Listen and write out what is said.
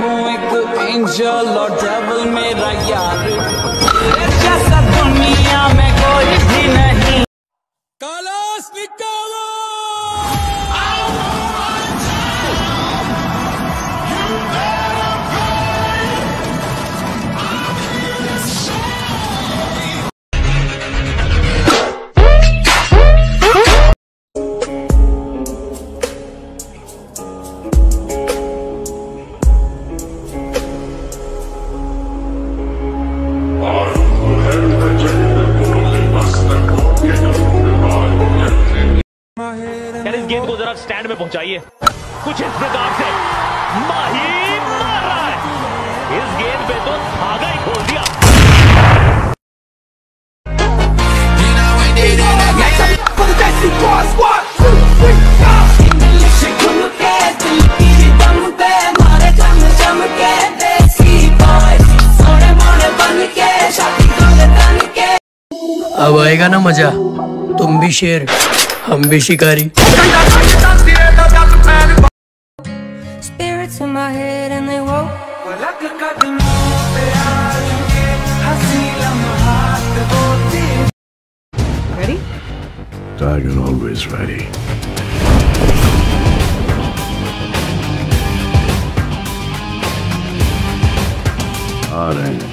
हूँ एक एंजल और डेविल मेरा यार, जैसा दुनिया में कोई भी नहीं। कालास निकालो। इस गेंद को जरा स्टैंड में पहुंचाइए। कुछ इस प्रकार से माही मार रहा है। इस गेंद पे तो धागा ही खोल दिया। अब आएगा ना मजा, तुम भी शेर हम भी शिकारी। Spirits in my head and they woke. Ready? Tiger always ready. आ रहे हैं।